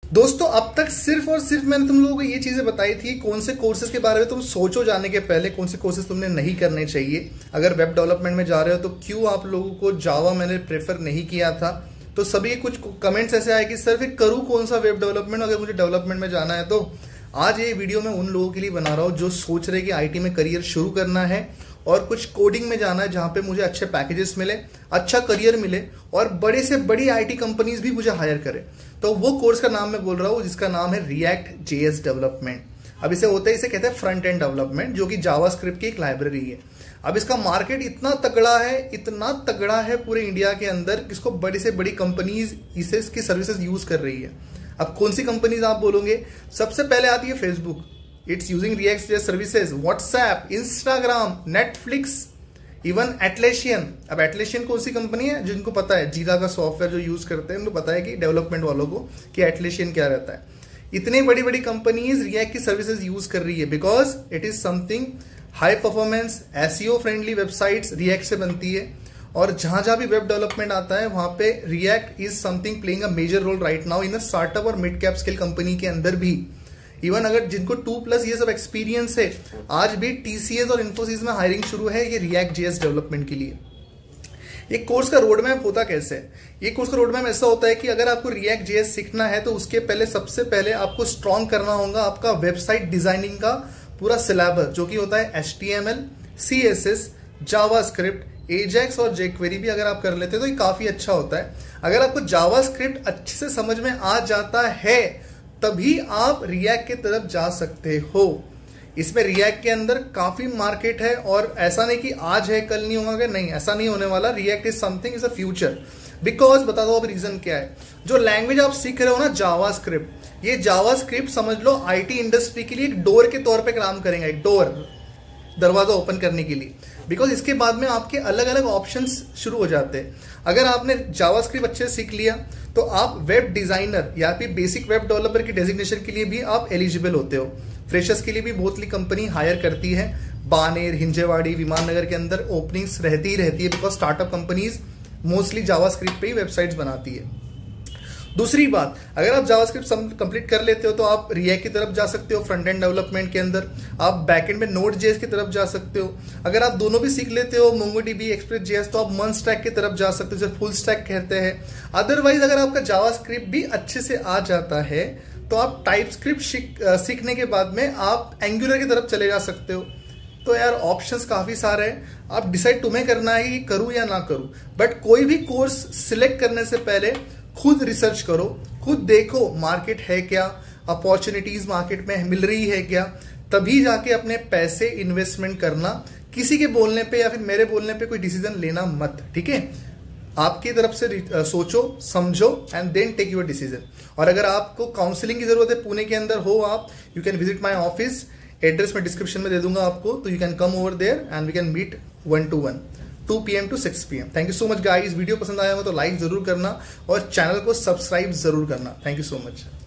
दोस्तों अब तक सिर्फ और सिर्फ मैंने तुम लोगों को ये चीजें बताई थी कौन से कोर्सेज के बारे में तुम सोचो जाने के पहले कौन से कोर्सेज तुमने नहीं करने चाहिए। अगर वेब डेवलपमेंट में जा रहे हो तो क्यों आप लोगों को जावा मैंने प्रेफर नहीं किया था। तो सभी कुछ कमेंट्स ऐसे आए कि सर फिर करूँ कौन सा वेब डेवलपमेंट अगर मुझे डेवलपमेंट में जाना है। तो आज ये वीडियो मैं उन लोगों के लिए बना रहा हूँ जो सोच रहे कि आईटी में करियर शुरू करना है और कुछ कोडिंग में जाना है जहां पे मुझे अच्छे पैकेजेस मिले, अच्छा करियर मिले और बड़े से बड़ी आईटी कंपनीज भी मुझे हायर करे। तो वो कोर्स का नाम मैं बोल रहा हूँ जिसका नाम है रिएक्ट जेएस डेवलपमेंट। अब इसे होता है, इसे कहते हैं फ्रंट एंड डेवलपमेंट, जो कि जावास्क्रिप्ट की एक लाइब्रेरी है। अब इसका मार्केट इतना तगड़ा है पूरे इंडिया के अंदर, इसको बड़ी से बड़ी कंपनीज इसे इसकी सर्विसेज यूज कर रही है। अब कौन सी कंपनीज आप बोलोगे, सबसे पहले आती है Facebook, it's using React services, WhatsApp, Instagram, Netflix, even Atlassian. अब एटलेशियन कौन सी कंपनी है, जिनको पता है जीरा का सॉफ्टवेयर जो यूज करते हैं उनको पता है कि डेवलपमेंट वालों को कि एटलेशियन क्या रहता है। इतनी बड़ी बड़ी कंपनीज रिएक्ट की सर्विसेज यूज कर रही है because it is something high performance SEO friendly websites React से बनती है। और जहां जहां भी वेब डेवलपमेंट आता है वहां पे React is something playing a major role right now in a startup और मिड कैप स्केल कंपनी के अंदर भी। इवन अगर जिनको 2+ ये सब एक्सपीरियंस है, आज भी टीसीएस और इन्फोसिस में हायरिंग शुरू है ये रिएक्ट जेएस डेवलपमेंट के लिए। ये कोर्स का रोड मैप होता कैसे है, ये कोर्स का रोड मैप ऐसा होता है कि अगर आपको रिएक्ट जेएस सीखना है तो उसके पहले सबसे पहले आपको स्ट्रॉन्ग करना होगा आपका वेबसाइट डिजाइनिंग का पूरा सिलेबस, जो कि होता है HTML, CSS, जावास्क्रिप्ट, एजेक्स और जेक्वेरी भी अगर आप कर लेते हैं तो ये काफी अच्छा होता है। अगर आपको जावास्क्रिप्ट अच्छे से समझ में आ जाता है तभी आप रिएक्ट की तरफ जा सकते हो। इसमें रिएक्ट के अंदर काफी मार्केट है और ऐसा नहीं कि आज है कल नहीं होगा, नहीं ऐसा नहीं होने वाला। React is something is a future. Because बता दो अब रीजन क्या है। जो लैंग्वेज आप सीख रहे हो ना जावास्क्रिप्ट, ये जावास्क्रिप्ट समझ लो आईटी इंडस्ट्री के लिए एक डोर के तौर पे काम करेंगे, एक डोर, दरवाजा ओपन करने के लिए। बिकॉज इसके बाद में आपके अलग अलग ऑप्शंस शुरू हो जाते हैं। अगर आपने जावास्क्रिप्ट अच्छे से सीख लिया तो आप वेब डिजाइनर या फिर बेसिक वेब डेवलपर की डेजिग्नेशन के लिए भी आप एलिजिबल होते हो। फ्रेशर्स के लिए भी बहुत सी कंपनी हायर करती है, बानेर, हिंजेवाड़ी, विमाननगर के अंदर ओपनिंग्स रहती ही रहती है because startup companies mostly JavaScript पे ही वेबसाइट्स बनाती है। दूसरी बात, अगर आप जावास्क्रिप्ट कंप्लीट कर लेते हो तो आप रिएक्ट की तरफ जा सकते हो फ्रंट एंड डेवलपमेंट के अंदर, आप बैकएंड में नोड.जेएस की तरफ जा सकते हो। अगर आप दोनों भी सीख लेते हो मोंगोडीबी, एक्सप्रेस.जेएस, तो आप मंस्टैक की तरफ जा सकते हो, जिसे फुल स्टैक कहते हैं। अदरवाइज अगर आपका जावास्क्रिप्ट भी अच्छे से आ जाता है तो आप टाइपस्क्रिप्ट सीखने के बाद में आप एंगुलर की तरफ चले जा सकते हो। तो यार ऑप्शंस काफी सारे हैं, आप डिसाइड तुम्हें करना है कि करूं या ना करूं। बट कोई भी कोर्स सिलेक्ट करने से पहले खुद रिसर्च करो, खुद देखो मार्केट है क्या, अपॉर्चुनिटीज मार्केट में मिल रही है क्या, तभी जाके अपने पैसे इन्वेस्टमेंट करना। किसी के बोलने पे या फिर मेरे बोलने पे कोई डिसीजन लेना मत, ठीक है। आपकी तरफ से सोचो समझो and then take your decision. और अगर आपको काउंसलिंग की जरूरत है पुणे के अंदर हो आप, you can visit my office, address मैं डिस्क्रिप्शन में दे दूंगा आपको, तो you can come over there and we can meet 1-to-1 2 PM to 6 PM। Thank you so much guys. Video पसंद आया हो तो लाइक जरूर करना और चैनल को सब्सक्राइब जरूर करना। Thank you so much.